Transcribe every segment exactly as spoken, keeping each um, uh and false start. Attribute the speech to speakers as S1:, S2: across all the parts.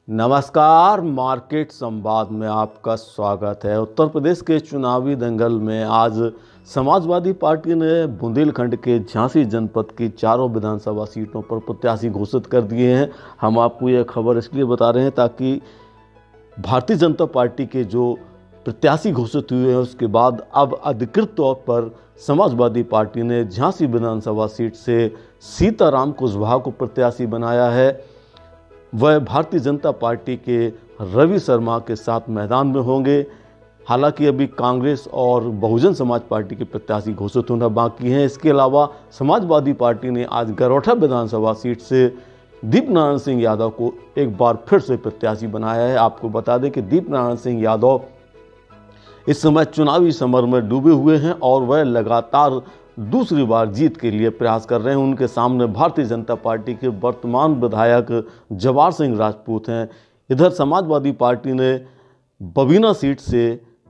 S1: नमस्कार, मार्केट संवाद में आपका स्वागत है। उत्तर प्रदेश के चुनावी दंगल में आज समाजवादी पार्टी ने बुंदेलखंड के झांसी जनपद की चारों विधानसभा सीटों पर प्रत्याशी घोषित कर दिए हैं। हम आपको यह खबर इसलिए बता रहे हैं ताकि भारतीय जनता पार्टी के जो प्रत्याशी घोषित हुए हैं उसके बाद अब अधिकृत तौर पर समाजवादी पार्टी ने झांसी विधानसभा सीट से सीताराम कुशवाहा को प्रत्याशी बनाया है। वह भारतीय जनता पार्टी के रवि शर्मा के साथ मैदान में होंगे। हालांकि अभी कांग्रेस और बहुजन समाज पार्टी के प्रत्याशी घोषित होना बाकी हैं। इसके अलावा समाजवादी पार्टी ने आज गरौठा विधानसभा सीट से दीपनारायण सिंह यादव को एक बार फिर से प्रत्याशी बनाया है। आपको बता दें कि दीपनारायण सिंह यादव इस समय चुनावी समर में डूबे हुए हैं और वह लगातार दूसरी बार जीत के लिए प्रयास कर रहे हैं। उनके सामने भारतीय जनता पार्टी के वर्तमान विधायक जवाहर सिंह राजपूत हैं। इधर समाजवादी पार्टी ने बबीना सीट से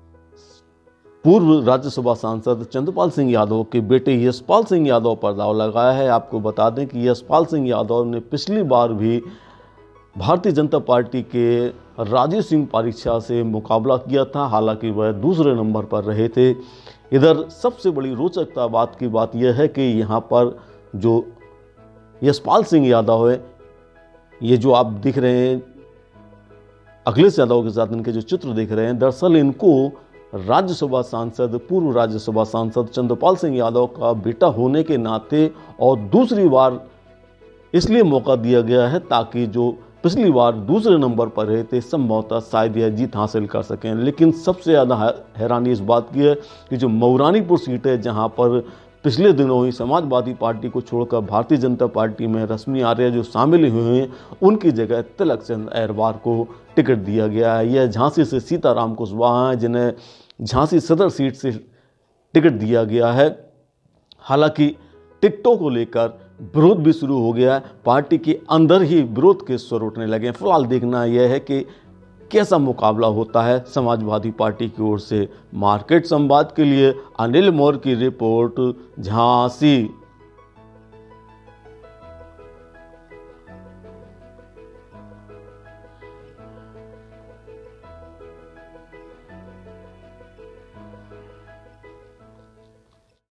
S1: पूर्व राज्यसभा सांसद चंद्रपाल सिंह यादव के बेटे यशपाल सिंह यादव पर दांव लगाया है। आपको बता दें कि यशपाल सिंह यादव ने पिछली बार भी भारतीय जनता पार्टी के राजेश सिंह परीक्षा से मुकाबला किया था, हालांकि वह दूसरे नंबर पर रहे थे। इधर सबसे बड़ी रोचकता बात की बात यह है कि यहाँ पर जो यशपाल सिंह यादव है, ये जो आप दिख रहे हैं अखिलेश यादव के साथ इनके जो चित्र दिख रहे हैं, दरअसल इनको राज्यसभा सांसद पूर्व राज्यसभा सांसद चंद्रपाल सिंह यादव का बेटा होने के नाते और दूसरी बार इसलिए मौका दिया गया है ताकि जो पिछली बार दूसरे नंबर पर रहे थे संभवतः शायद यह जीत हासिल कर सकें। लेकिन सबसे ज़्यादा हैरानी इस बात की है कि जो मऊरानीपुर सीट है, जहां पर पिछले दिनों ही समाजवादी पार्टी को छोड़कर भारतीय जनता पार्टी में रश्मि आर्या जो शामिल हुए हैं, उनकी जगह तिलक चंद अहरवार को टिकट दिया गया है। यह झांसी से सीताराम कुशवाहा हैं जिन्हें झांसी सदर सीट से टिकट दिया गया है। हालांकि टिकटों को लेकर विरोध भी शुरू हो गया है। पार्टी के अंदर ही विरोध के स्वर उठने लगे हैं। फिलहाल देखना यह है कि कैसा मुकाबला होता है समाजवादी पार्टी की ओर से। मार्केट संवाद के लिए अनिल मौर्य की रिपोर्ट, झांसी।